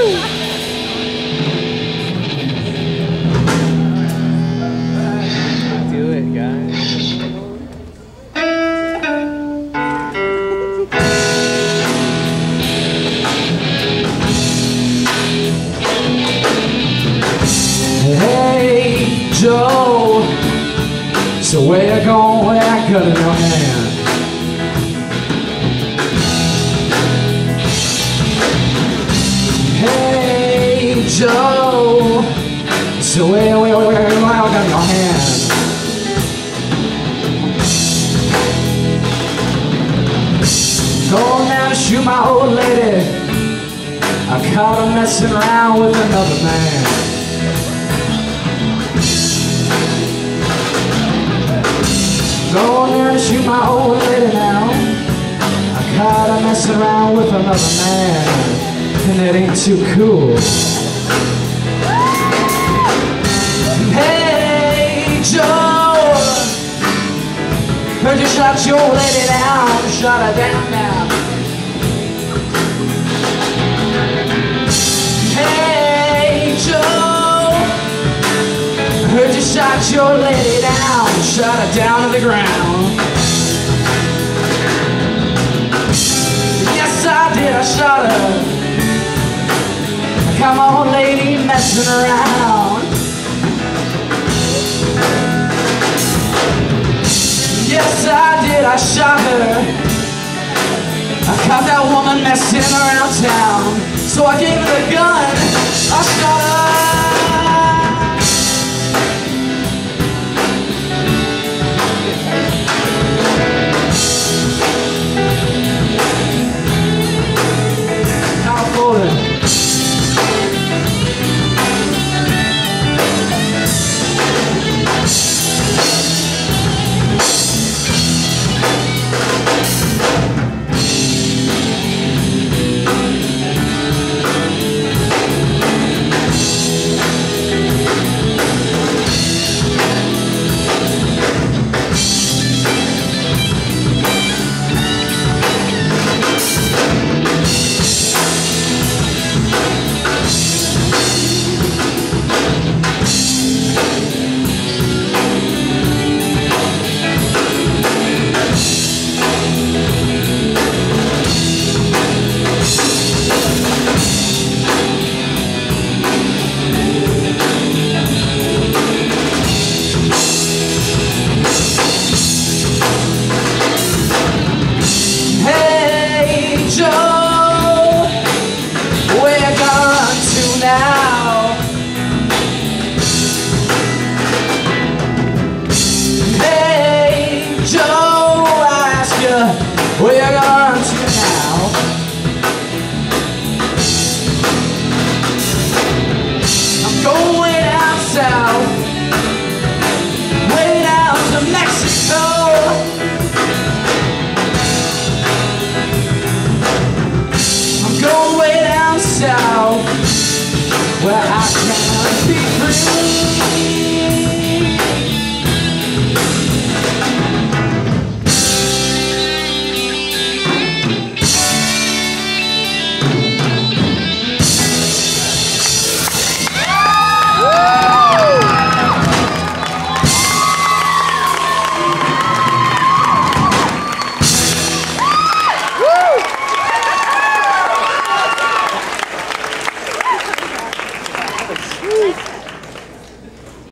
Do it, guys. Hey, Joe, so where you going with that gun in your hand? Hey, Joe, so where you going with that gun in your hand? Going down to shoot my old lady, I caught her messing around with another man. Going down to shoot my old lady now, I caught her messing around with another man, and it ain't too cool. Hey, Joe, heard you shot your old lady down, shot her down now. Hey, Joe, heard you shot your lady down, shot her down to the ground. Yes, I did, I shot her. Come on, lady, messing around. Yes, I did, I shot her. I caught that woman messing around town, so I gave her the gun, I shot her. Where you gonna run to now? I'm going way down south, way down to Mexico. I'm going way down south, where I can be free. Woo!